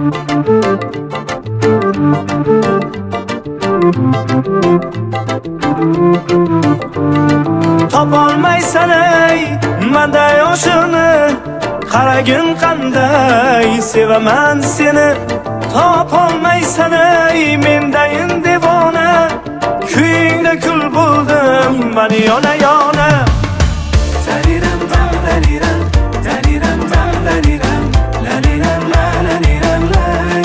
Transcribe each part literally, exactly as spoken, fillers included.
Topolmaysan ey manda yoshini, qaragin qanday sevaman seni. Topolmaysan ey mendayin devona, kuyingda kul bo'ldim men yona yona. Tariram tam tariram, tariram tam tariram, la liram la la liram lay.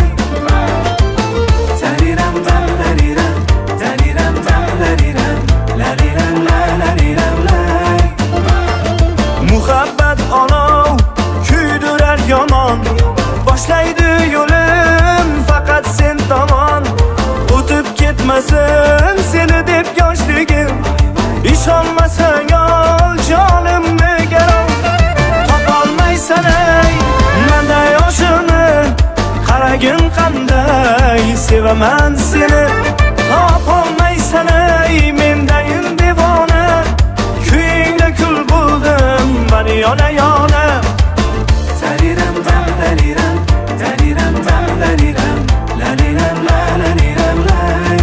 Tariram tam tariram, tariram tam tariram, la liram la la liram lay. Muhabbat olov kuydirar yomon, boshlaydi yo'lim faqat sen tomon. O'tib ketmasin seni deb yoshligim, ishonmasang ol jonimni garov. Topolmaysan ey manda yoshini, qaragin qanday sevaman seni. Topolmaysan ey mendayin devona, kuyingda kul bo'ldim men yona yona. Tariram tam tariram, tariram tam tariram, la liram la la liram lay.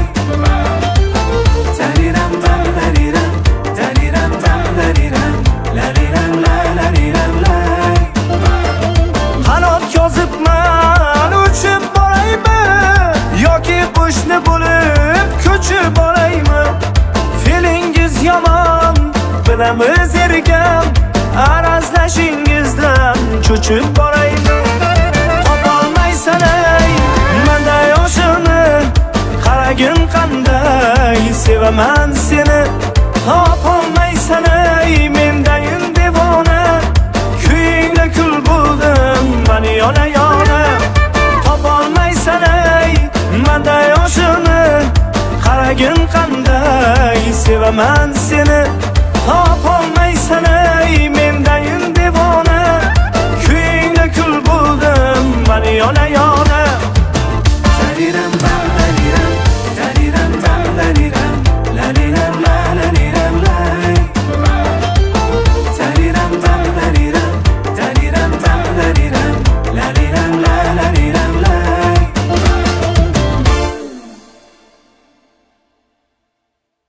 Tariram tam tariram, tariram tam tariram, la liram la la liram lay. Qanot yozibman uchib boraymi, yoki qo'shni bo'lib ko'chib boraymi? Feelingiz yomon bilamiz ergam, arazlashingizdan cho'chib boraymi? Topolmaysan ey manda yoshini, qaragin qanday sevaman seni. Topolmaysan ey mendayin devona, kuyingda kul bo'ldim men yona yona. Topolmaysan ey manda yoshini, qaragin qanday sevaman